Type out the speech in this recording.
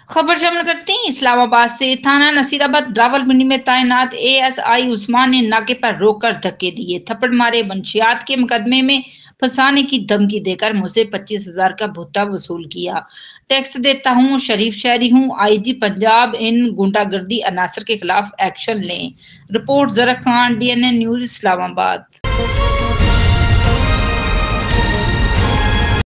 खबर शामिल करते हैं इस्लामाबाद से। थाना नसीराबाद रावलपिंडी में तैनात एएसआई उस्मान ने नाके पर रोककर धक्के दिए, थप्पड़ मारे। मंशियात के मुकदमे में फंसाने की धमकी देकर मुझसे 25,000 का भुत्ता वसूल किया। टैक्स देता हूँ, शरीफ शहरी हूँ। आईजी पंजाब इन गुंडागर्दी अनासर के खिलाफ एक्शन लें। रिपोर्ट जरा खान, डीएनए न्यूज, इस्लामाबाद।